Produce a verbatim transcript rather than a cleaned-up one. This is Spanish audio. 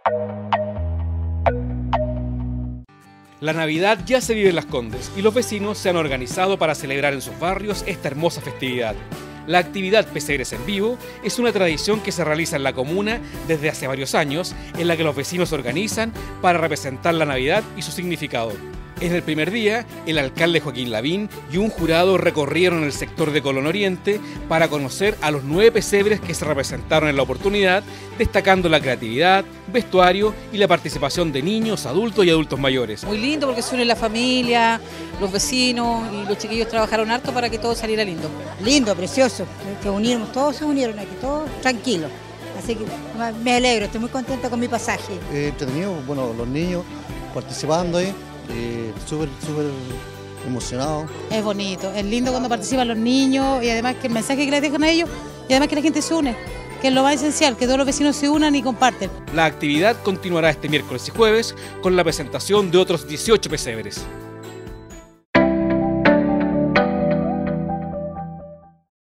La Navidad ya se vive en Las Condes y los vecinos se han organizado para celebrar en sus barrios esta hermosa festividad. La actividad Pesebres en Vivo es una tradición que se realiza en la comuna desde hace varios años, en la que los vecinos se organizan para representar la Navidad y su significado. En el primer día, el alcalde Joaquín Lavín y un jurado recorrieron el sector de Colón Oriente para conocer a los nueve pesebres que se representaron en la oportunidad, destacando la creatividad, vestuario y la participación de niños, adultos y adultos mayores. Muy lindo porque se une la familia, los vecinos y los chiquillos trabajaron harto para que todo saliera lindo. Lindo, precioso, que unimos, todos se unieron aquí, todos tranquilos. Así que me alegro, estoy muy contenta con mi pasaje. Eh, entretenido, bueno, los niños participando ahí. Eh, súper, súper emocionado. Es bonito, es lindo cuando participan los niños y además que el mensaje que les dejan a ellos y además que la gente se une, que es lo más esencial, que todos los vecinos se unan y comparten. La actividad continuará este miércoles y jueves con la presentación de otros dieciocho pesebres.